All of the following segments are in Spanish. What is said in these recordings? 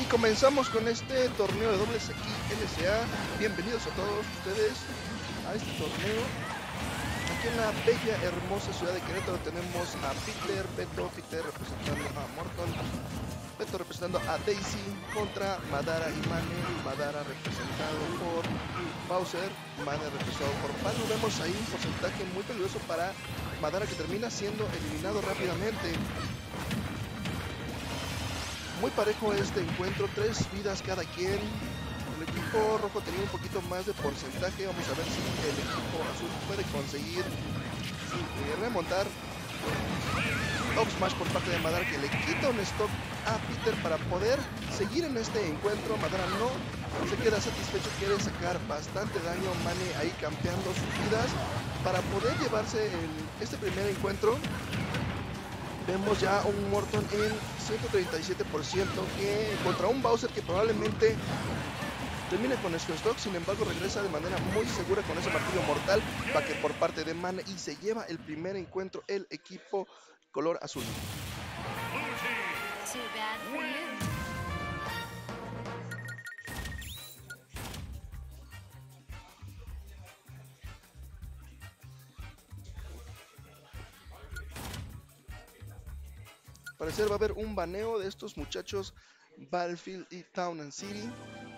comenzamos con este torneo de dobles aquí LCA. Bienvenidos a todos ustedes a este torneo. Aquí en la bella, hermosa ciudad de Querétaro tenemos a Peter representando a Morton, Beto representando a Daisy contra Madara y Mane. Madara representado por Bowser, Mane representado por Palo. Vemos ahí un porcentaje muy peligroso para Madara, que termina siendo eliminado rápidamente. Muy parejo este encuentro, 3 vidas cada quien. El equipo rojo tenía un poquito más de porcentaje. Vamos a ver si el equipo azul puede conseguir remontar. Up smash por parte de Madara, que le quita un stock a Peter para poder seguir en este encuentro. Madara no se queda satisfecho, quiere sacar bastante daño. Mane ahí campeando sus vidas para poder llevarse este primer encuentro. Vemos ya un Morton en 137% que contra un Bowser que probablemente termine con nuestro stock. Sin embargo, regresa de manera muy segura con ese martillo mortal backer por parte de Mane y se lleva el primer encuentro el equipo color azul. Al parecer va a haber un baneo de estos muchachos Battlefield y Town and City.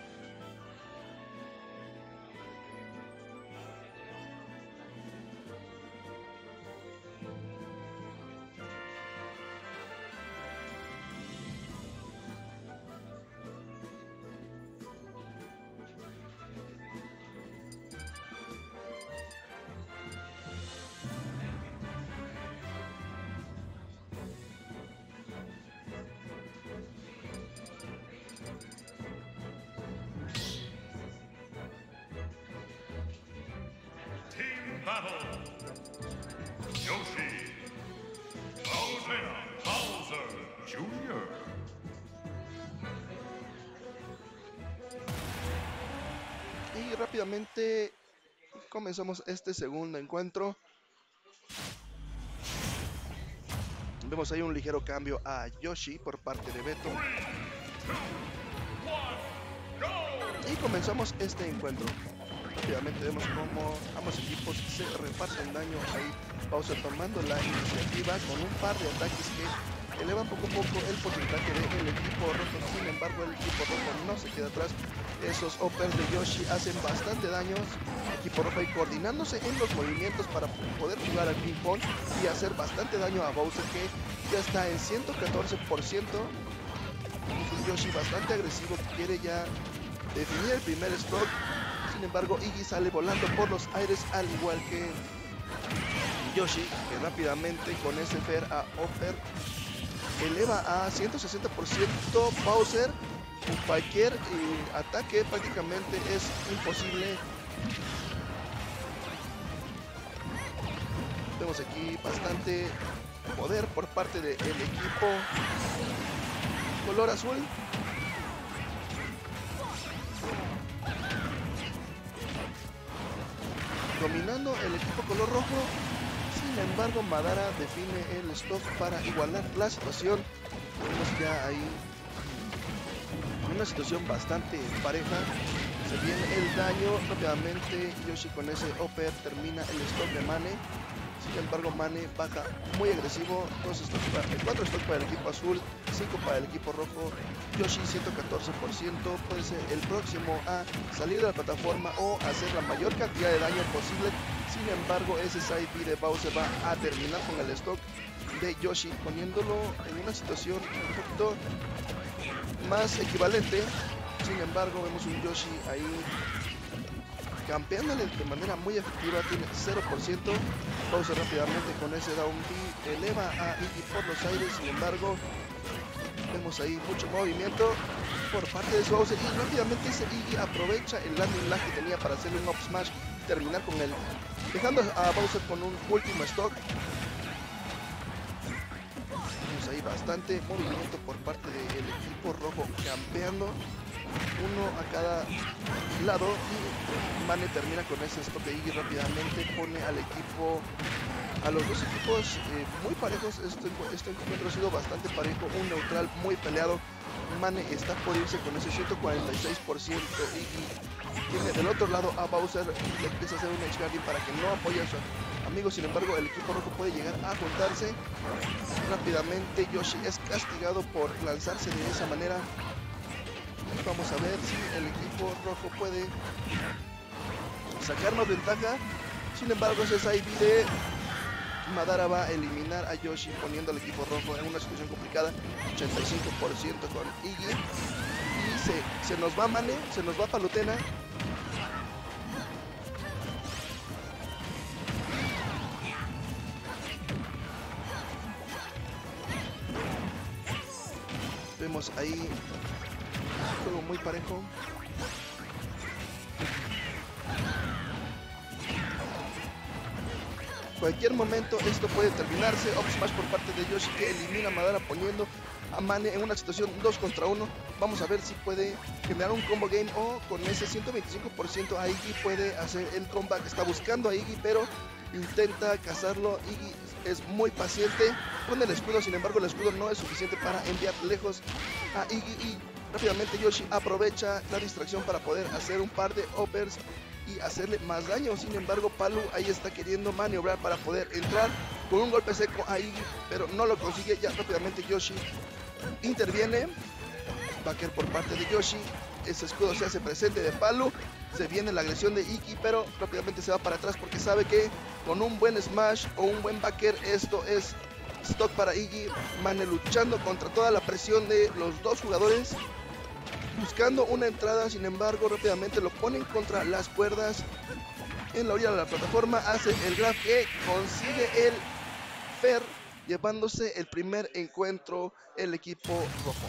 Battle. Yoshi. Bowser Jr. Y rápidamente comenzamos este segundo encuentro. Vemos ahí un ligero cambio a Yoshi por parte de Beto. Y comenzamos este encuentro. Rápidamente vemos cómo ambos equipos se reparten daño. Ahí Bowser tomando la iniciativa con un par de ataques que elevan poco a poco el porcentaje del equipo rojo. Sin embargo, el equipo rojo no se queda atrás. Esos uppers de Yoshi hacen bastante daño. El equipo rojo ahí coordinándose en los movimientos para poder jugar al ping pong y hacer bastante daño a Bowser, que ya está en 114%. Es un Yoshi bastante agresivo que quiere ya definir el primer stock. Sin embargo, Iggy sale volando por los aires, al igual que Yoshi, que rápidamente con ese Fair a Upper eleva a 160%. Bowser, con cualquier ataque prácticamente es imposible. Vemos aquí bastante poder por parte del equipo color azul. Dominando el equipo color rojo. Sin embargo, Madara define el stock para igualar la situación. Vemos ya ahí una situación bastante pareja. Se viene el daño rápidamente. Yoshi con ese upper termina el stock de Mane. Sin embargo, Mane baja muy agresivo. 4 stocks para el equipo azul, 5 para el equipo rojo. Yoshi 114%, puede ser el próximo a salir de la plataforma o hacer la mayor cantidad de daño posible. Sin embargo, ese side B de Bowser va a terminar con el stock de Yoshi, poniéndolo en una situación un poquito más equivalente. Sin embargo, vemos un Yoshi ahí campeándole de manera muy efectiva, tiene 0%. Bowser rápidamente con ese down B eleva a Iggy por los aires. Sin embargo, vemos ahí mucho movimiento por parte de Bowser y rápidamente ese Iggy aprovecha el landing lag que tenía para hacerle un up smash y terminar con él, dejando a Bowser con un último stock. Vemos ahí bastante movimiento por parte del equipo rojo, campeando uno a cada lado, y Mane termina con ese stock de Iggy. Rápidamente pone al equipo a los dos equipos muy parejos. Este encuentro ha sido bastante parejo, un neutral muy peleado. Mane está por irse con ese 146% y tiene del otro lado a Bowser, le empieza a hacer un edge guarding para que no apoye a su amigo. Sin embargo, el equipo rojo puede llegar a juntarse rápidamente. Yoshi es castigado por lanzarse de esa manera. Vamos a ver si el equipo rojo puede sacarnos ventaja. Sin embargo, ese side B de Madara va a eliminar a Yoshi, poniendo al equipo rojo en una situación complicada, 85% con Iggy. Y se nos va Mane, se nos va Palutena. Vemos ahí un juego muy parejo. Cualquier momento esto puede terminarse. Up smash por parte de Yoshi que elimina a Madara, poniendo a Mane en una situación 2 contra 1. Vamos a ver si puede generar un combo game o con ese 125% a Iggy puede hacer el comeback. Está buscando a Iggy, pero intenta cazarlo. Iggy es muy paciente con el escudo, sin embargo el escudo no es suficiente para enviar lejos a Iggy y rápidamente Yoshi aprovecha la distracción para poder hacer un par de uppers y hacerle más daño. Sin embargo, Palu ahí está queriendo maniobrar para poder entrar con un golpe seco a Iggy, pero no lo consigue. Ya rápidamente Yoshi interviene. Backer por parte de Yoshi. Ese escudo se hace presente de Palu. Se viene la agresión de Iggy, pero rápidamente se va para atrás porque sabe que con un buen smash o un buen backer esto es stock para Iggy. Mane luchando contra toda la presión de los dos jugadores, buscando una entrada. Sin embargo, rápidamente lo ponen contra las cuerdas en la orilla de la plataforma. Hace el grab que consigue el fair, llevándose el primer encuentro el equipo rojo.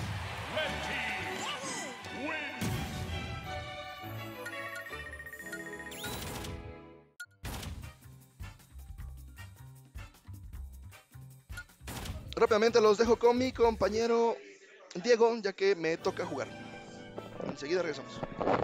Rápidamente los dejo con mi compañero Diego, ya que me toca jugar. Enseguida regresamos.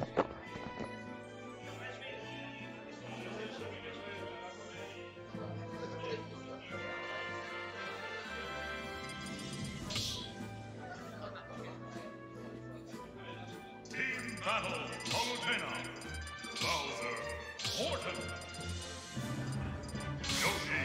Team Battle, Palutena, Bowser, Morton, Yoshi.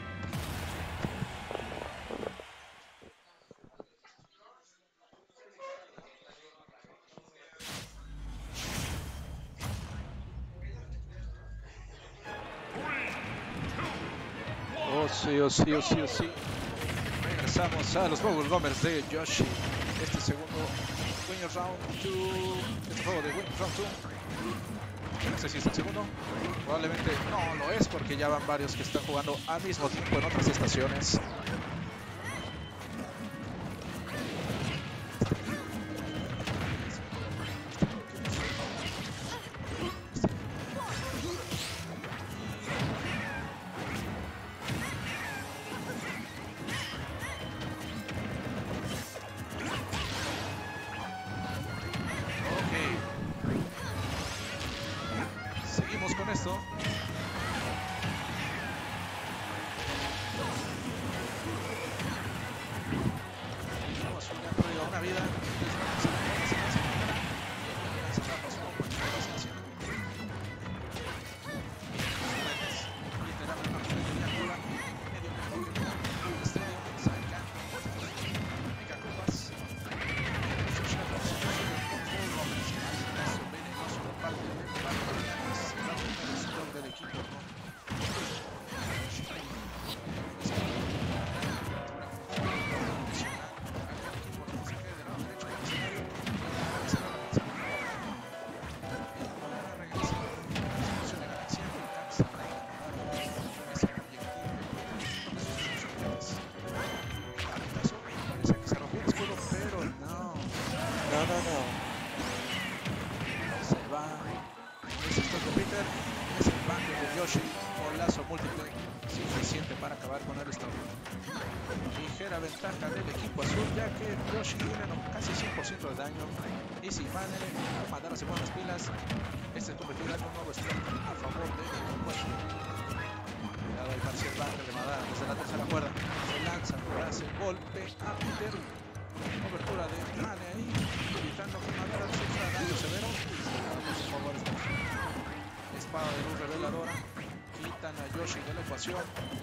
Oh sí. Regresamos a los Bubble Gummers de Yoshi. Este segundo Winner Round 2. Este juego de Winner Round 2. No sé si es el segundo. Probablemente no lo es porque ya van varios que están jugando al mismo tiempo en otras estaciones. Con esto vamos a una vida. Yoshi por lazo múltiple suficiente para acabar con el stop. Ligera ventaja del equipo azul, ya que Yoshi tiene casi 100% de daño. Y si Madara se pone las pilas, este es convertido en un nuevo strike a favor del equipo azul. Cuidado ahí Marcial Blanca de Madara desde la tercera cuerda. Se lanza, hace el golpe a Peter. Cobertura de Mane ahí. Evitando que Madara sufra daño severo. Por favor, espada de luz reveladora. Quitan a Yoshi de la ecuación.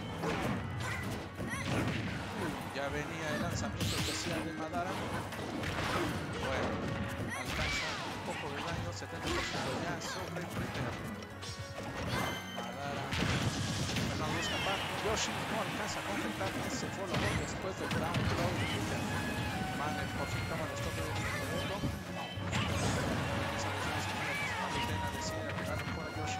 Ya venía el lanzamiento especial de Madara. Bueno, alcanza un poco de daño, 70% ya sobre Peter. Madara no busca escapar. Yoshi no alcanza a completar ese follow después del down throw de Peter. Mane por fin toma los toques del segundo. Esa Malutena decide pegarle por a Yoshi.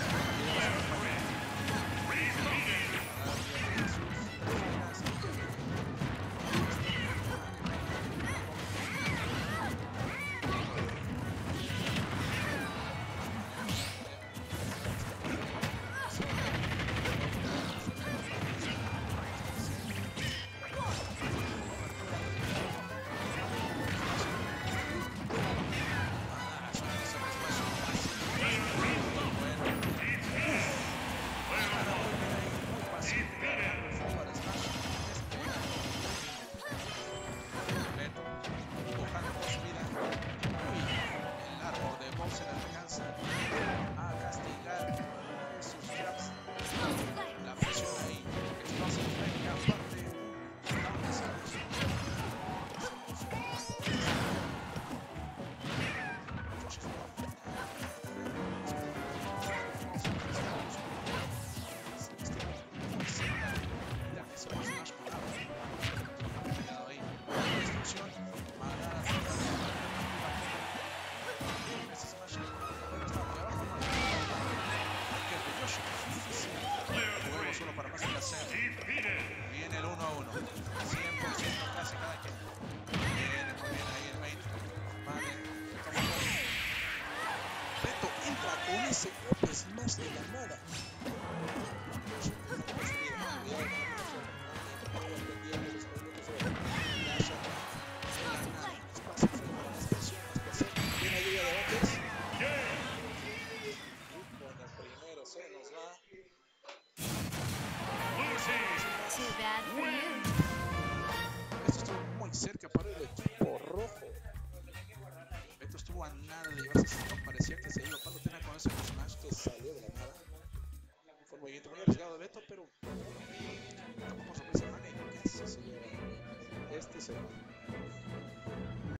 Viene el 1-1. 100% casi cada quien. Viene muy bien ahí el main. Vale. Beto entra con ese golpe smash de la nada. Viene lluvia de bates. Con el primero se nos va. Too bad for you. Esto estuvo muy cerca para el equipo rojo. Beto estuvo a nada de llevarse ese stop. Parecía que se iba a Palutena con ese smash que salió de la nada. Fue un movimiento muy arriesgado de Beto, pero